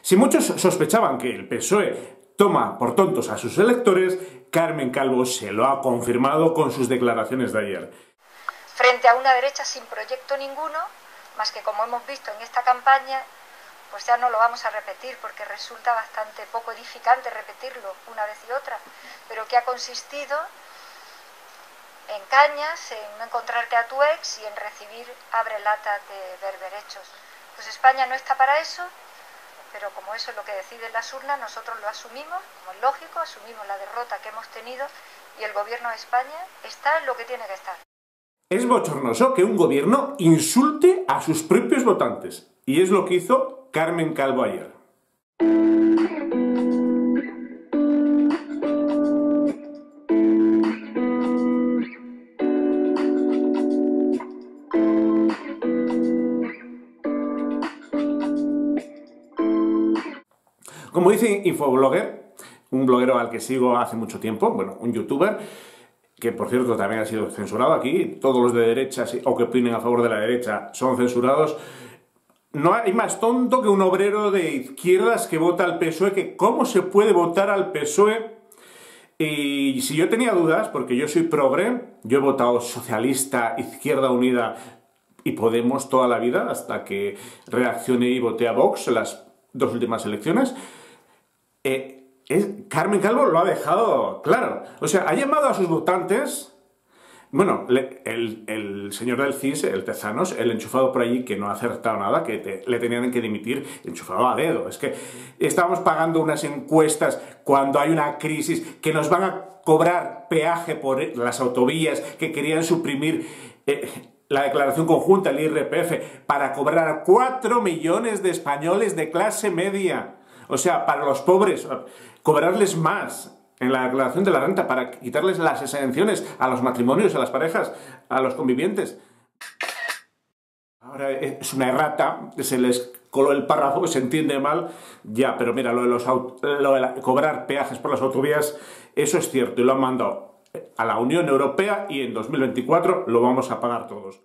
Si muchos sospechaban que el PSOE toma por tontos a sus electores, Carmen Calvo se lo ha confirmado con sus declaraciones de ayer. Frente a una derecha sin proyecto ninguno, más que como hemos visto en esta campaña, pues ya no lo vamos a repetir porque resulta bastante poco edificante repetirlo una vez y otra, pero que ha consistido en cañas, en no encontrarte a tu ex y en recibir abrelatas de berberechos. Pues España no está para eso, pero como eso es lo que deciden las urnas, nosotros lo asumimos, como es lógico, asumimos la derrota que hemos tenido y el gobierno de España está en lo que tiene que estar. Es bochornoso que un gobierno insulte a sus propios votantes, y es lo que hizo Carmen Calvo ayer. Como dice Infoblogger, un bloguero al que sigo hace mucho tiempo, bueno, un youtuber, que por cierto también ha sido censurado aquí, todos los de derecha o que opinen a favor de la derecha son censurados. No hay más tonto que un obrero de izquierdas que vota al PSOE, que cómo se puede votar al PSOE. Y si yo tenía dudas, porque yo soy progre, yo he votado socialista, Izquierda Unida y Podemos toda la vida, hasta que reaccioné y voté a Vox en las dos últimas elecciones. Carmen Calvo lo ha dejado claro. O sea, ha llamado a sus votantes. Bueno, el señor del CIS, el Tezanos, el enchufado por allí, que no ha acertado nada, que le tenían que dimitir, enchufado a dedo. Es que estábamos pagando unas encuestas cuando hay una crisis, que nos van a cobrar peaje por las autovías, que querían suprimir la declaración conjunta, el IRPF, para cobrar a 4 millones de españoles de clase media. O sea, para los pobres, cobrarles más en la declaración de la renta para quitarles las exenciones a los matrimonios, a las parejas, a los convivientes. Ahora es una errata, se les coló el párrafo, se entiende mal, ya, pero mira, lo de cobrar peajes por las autovías, eso es cierto, y lo han mandado a la Unión Europea y en 2024 lo vamos a pagar todos.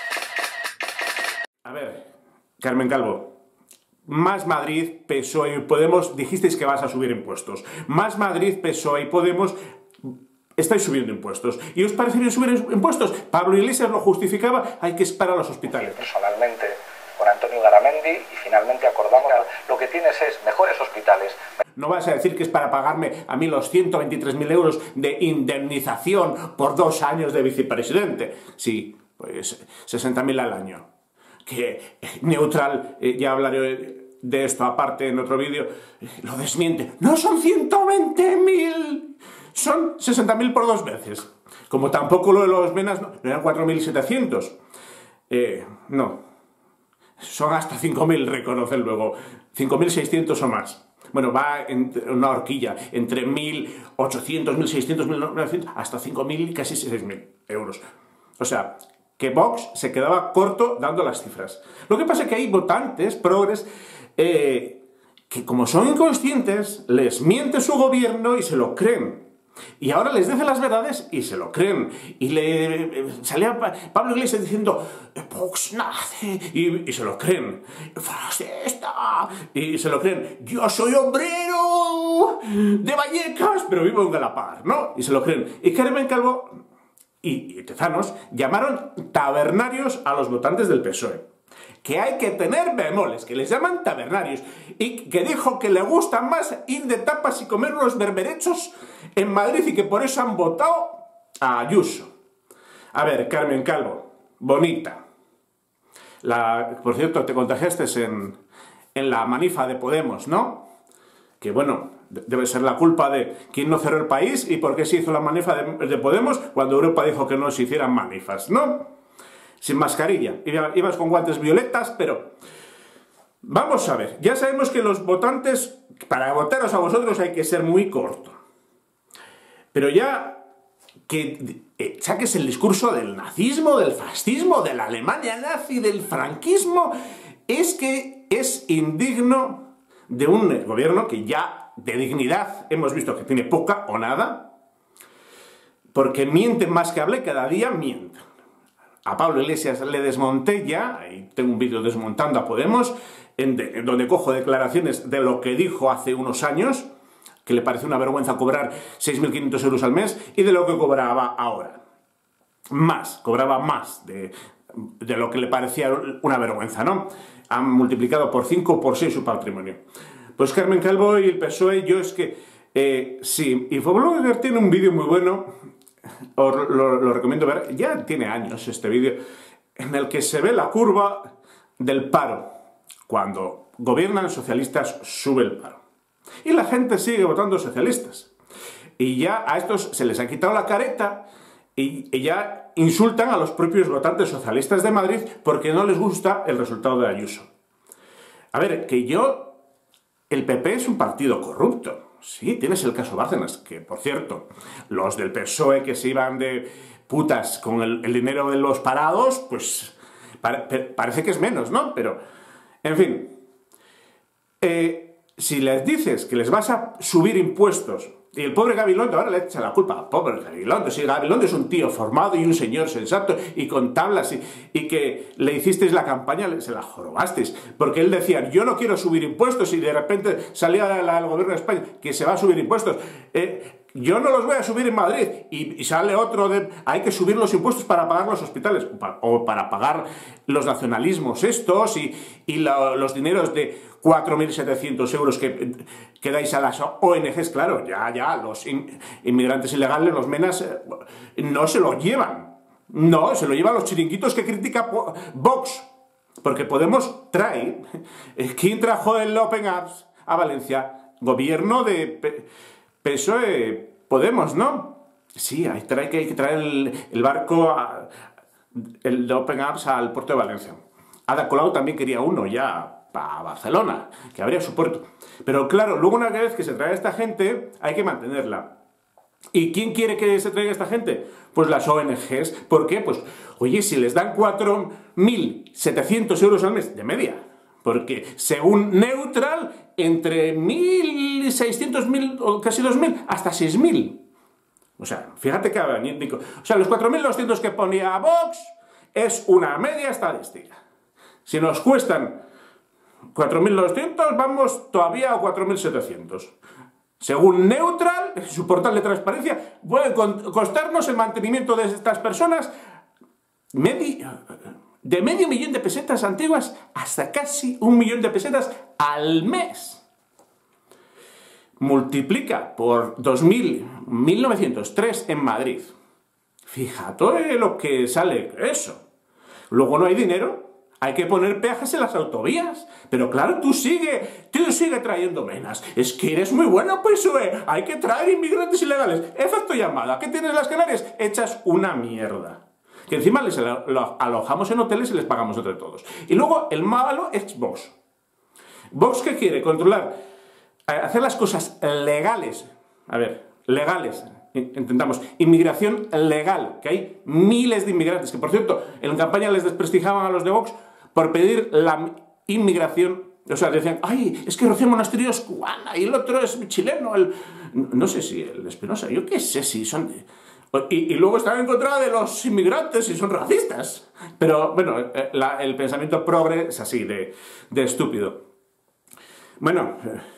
A ver, Carmen Calvo, Más Madrid, PSOE y Podemos, dijisteis que vas a subir impuestos. Más Madrid, PSOE y Podemos, estáis subiendo impuestos. ¿Y os parece bien subir impuestos? Pablo Iglesias lo justificaba, hay que esperar a los hospitales. Personalmente con Antonio Garamendi y finalmente acordamos lo que tienes es mejores hospitales. No vas a decir que es para pagarme a mí los 123.000 euros de indemnización por 2 años de vicepresidente. Sí, pues 60.000 al año. Que neutral, ya hablaré de esto aparte en otro vídeo, lo desmiente. No son 120.000, son 60.000 por 2 veces. Como tampoco lo de los menas, no eran 4.700. No, son hasta 5.000, reconoce luego, 5.600 o más. Bueno, va en una horquilla, entre 1.800, 1.600, 1.900, hasta 5.000, casi 6.000 euros. O sea, que Vox se quedaba corto dando las cifras. Lo que pasa es que hay votantes, progres, que como son inconscientes, les miente su gobierno y se lo creen. Y ahora les dice las verdades y se lo creen. Y salía Pablo Iglesias diciendo, Vox nace, y se lo creen. Fascista, y se lo creen. Yo soy obrero de Vallecas, pero vivo en Galapar, ¿no? Y se lo creen. Y Carmen Calvo y Tezanos llamaron tabernarios a los votantes del PSOE. Que hay que tener bemoles, que les llaman tabernarios, y que dijo que le gusta más ir de tapas y comer unos berberechos en Madrid y que por eso han votado a Ayuso. A ver, Carmen Calvo, bonita. Por cierto, te contagiaste en la manifa de Podemos, ¿no? Que bueno, debe ser la culpa de quién no cerró el país y por qué se hizo la manifa de Podemos cuando Europa dijo que no se hicieran manifas, ¿no? Sin mascarilla, ibas con guantes violetas, pero vamos a ver, ya sabemos que los votantes, para votaros a vosotros hay que ser muy corto, pero ya que saques el discurso del nazismo, del fascismo, de la Alemania nazi, del franquismo, es que es indigno de un gobierno que ya de dignidad hemos visto que tiene poca o nada, porque mienten más que hable, cada día mienten. A Pablo Iglesias le desmonté ya, y tengo un vídeo desmontando a Podemos, en donde cojo declaraciones de lo que dijo hace unos años, que le parece una vergüenza cobrar 6.500 euros al mes, y de lo que cobraba ahora. Cobraba más de lo que le parecía una vergüenza, ¿no? Han multiplicado por 5 o por 6 su patrimonio. Pues Carmen Calvo y el PSOE, yo es que, sí, Infoblogger tiene un vídeo muy bueno, os lo recomiendo ver, ya tiene años este vídeo, en el que se ve la curva del paro. Cuando gobiernan socialistas sube el paro. Y la gente sigue votando socialistas. Y ya a estos se les ha quitado la careta y ya insultan a los propios votantes socialistas de Madrid porque no les gusta el resultado de Ayuso. A ver, el PP es un partido corrupto. Sí, tienes el caso Bárcenas, que por cierto, los del PSOE que se iban de putas con el dinero de los parados, pues parece que es menos, ¿no? Pero, en fin, si les dices que les vas a subir impuestos, y el pobre Gabilondo ahora le echa la culpa al pobre Gabilondo, si Gabilondo es un tío formado y un señor sensato y con tablas y que le hicisteis la campaña, se la jorobasteis, porque él decía, yo no quiero subir impuestos, y de repente salía el gobierno de España que se va a subir impuestos, yo no los voy a subir en Madrid, y sale otro de, hay que subir los impuestos para pagar los hospitales, o para pagar los nacionalismos estos, y los dineros de 4.700 euros que dais a las ONGs, claro, ya, los inmigrantes ilegales, los menas, no se lo llevan. No, se lo llevan los chiringuitos que critica Vox. Porque Podemos trae. ¿Quién trajo el Open Arms a Valencia? Gobierno de PSOE Podemos, ¿no? Sí, hay que traer el barco, el de Open Arms al puerto de Valencia. Ada Colau también quería uno ya para Barcelona, que habría su puerto. Pero claro, luego una vez que se trae a esta gente, hay que mantenerla. ¿Y quién quiere que se traiga esta gente? Pues las ONGs. ¿Por qué? Pues, oye, si les dan 4.700 euros al mes de media, porque según Neutral, entre 1.600 o casi 2.000, hasta 6.000. O sea, fíjate que abanico. O sea, los 4.200 que ponía Vox es una media estadística. Si nos cuestan 4.200, vamos todavía a 4.700. Según Neutral, su portal de transparencia, puede costarnos el mantenimiento de estas personas de medio millón de pesetas antiguas hasta casi 1 millón de pesetas al mes. Multiplica por 1.903 en Madrid. Fíjate lo que sale eso. Luego no hay dinero. Hay que poner peajes en las autovías. Pero claro, tú sigue trayendo menas. Es que eres muy bueno, PSOE. Hay que traer inmigrantes ilegales. Efecto llamada. ¿Qué tienes las Canarias? Hechas una mierda. Que encima les alojamos en hoteles y les pagamos entre todos. Y luego el malo es Vox. ¿Vox qué quiere? Controlar, hacer las cosas legales. A ver, legales. Intentamos inmigración legal, que hay miles de inmigrantes, que por cierto, en campaña les desprestigiaban a los de Vox por pedir la inmigración. O sea, decían, ay, es que Rocío Monasterio es cubana y el otro es chileno, no sé si el Espinosa, yo qué sé si son de... Y luego están en contra de los inmigrantes y son racistas. Pero bueno, el pensamiento progre es así, de estúpido. Bueno,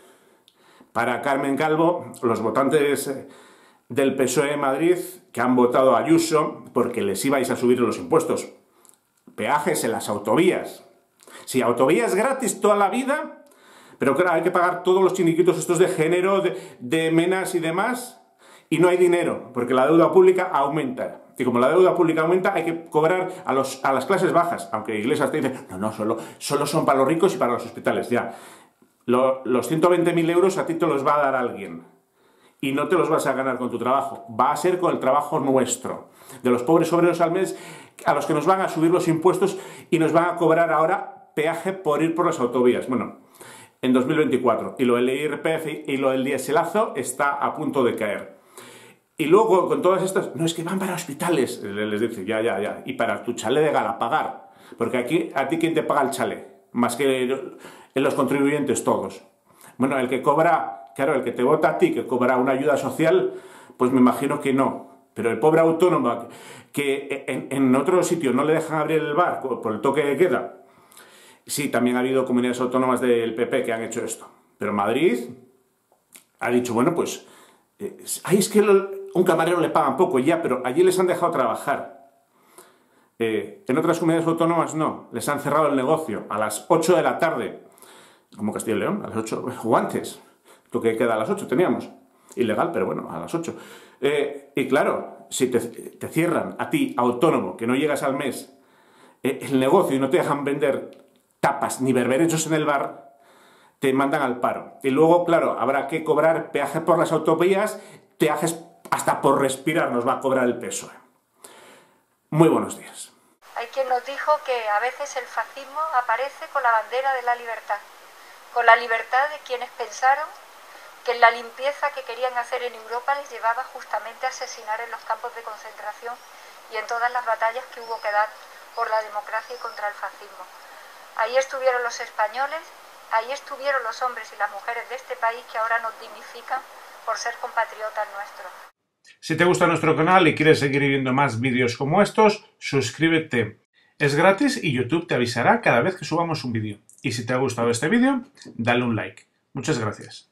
para Carmen Calvo, los votantes del PSOE de Madrid que han votado a Ayuso porque les ibais a subir los impuestos, peajes en las autovías. Sí, autovías gratis toda la vida, pero claro, hay que pagar todos los chiniquitos estos de género, de menas y demás, y no hay dinero, porque la deuda pública aumenta. Y como la deuda pública aumenta, hay que cobrar a las clases bajas, aunque Iglesias te dice, no, solo son para los ricos y para los hospitales, ya. Los 120.000 euros a ti te los va a dar alguien. Y no te los vas a ganar con tu trabajo, va a ser con el trabajo nuestro, de los pobres obreros al mes, a los que nos van a subir los impuestos y nos van a cobrar ahora peaje por ir por las autovías. Bueno, en 2024. Y lo del IRPF y lo del dieselazo está a punto de caer. Y luego, con todas estas, no, es que van para hospitales, les dice, ya, y para tu chalet de Galapagar, porque aquí, ¿a ti quién te paga el chalet? Más que los contribuyentes todos. Bueno, el que cobra... Claro, el que te vota a ti, que cobra una ayuda social, pues me imagino que no. Pero el pobre autónomo, que en otro sitio no le dejan abrir el bar por el toque de queda, Sí, también ha habido comunidades autónomas del PP que han hecho esto. Pero Madrid ha dicho, bueno, pues, es que un camarero le pagan poco ya, pero allí les han dejado trabajar. En otras comunidades autónomas no, les han cerrado el negocio a las 8 de la tarde, como Castilla y León, a las 8, o antes, lo que queda a las 8 teníamos, ilegal, pero bueno, a las 8. Y claro, si te cierran a ti, autónomo, que no llegas al mes, el negocio y no te dejan vender tapas ni berberechos en el bar, te mandan al paro. Y luego, claro, habrá que cobrar peaje por las autovías, peajes hasta por respirar nos va a cobrar el PSOE. Muy buenos días. Hay quien nos dijo que a veces el fascismo aparece con la bandera de la libertad, con la libertad de quienes pensaron que la limpieza que querían hacer en Europa les llevaba justamente a asesinar en los campos de concentración y en todas las batallas que hubo que dar por la democracia y contra el fascismo. Ahí estuvieron los españoles, ahí estuvieron los hombres y las mujeres de este país que ahora nos dignifican por ser compatriotas nuestros. Si te gusta nuestro canal y quieres seguir viendo más vídeos como estos, suscríbete. Es gratis y YouTube te avisará cada vez que subamos un vídeo. Y si te ha gustado este vídeo, dale un like. Muchas gracias.